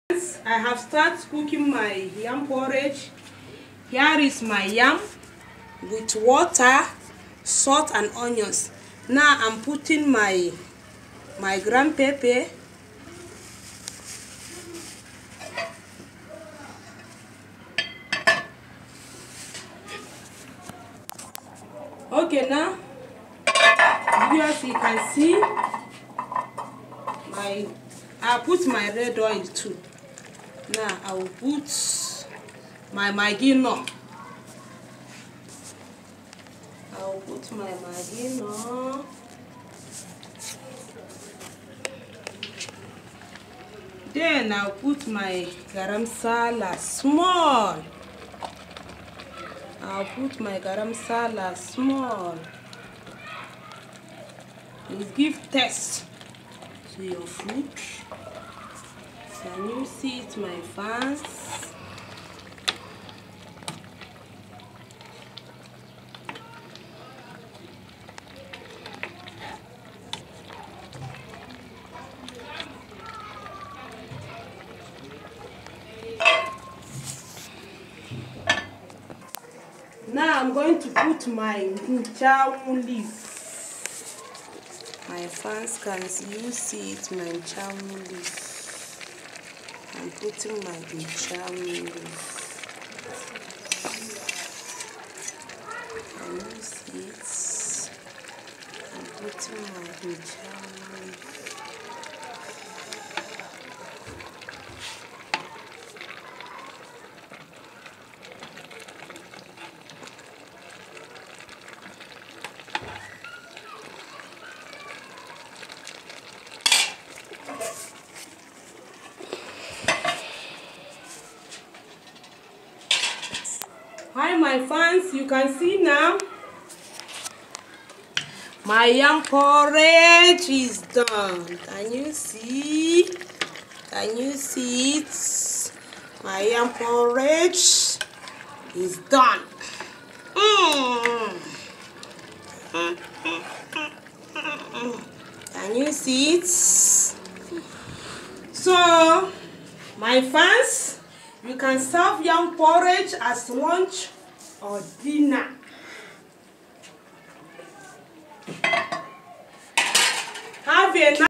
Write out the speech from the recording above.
I have started cooking my yam porridge. Here is my yam with water, salt and onions. Now I'm putting my ground pepper. Okay, now as you can see, I put my red oil too. Now I will put my Maggi no. I will put my Maggi no. Then I'll put my garam masala small. I'll put my garam masala small. It gives taste to your food. Can you see it, my fans? Now I'm going to put my chow leaf. My fans, can you see it, my chow leaf? I'm putting my chow leaf. Can you see it? I'm putting my chow leaf. Hi my fans, you can see now my yam porridge is done. Can you see? Can you see it? My yam porridge is done. Can you see it? So my fans, you can serve yam porridge as lunch or dinner. Have a nice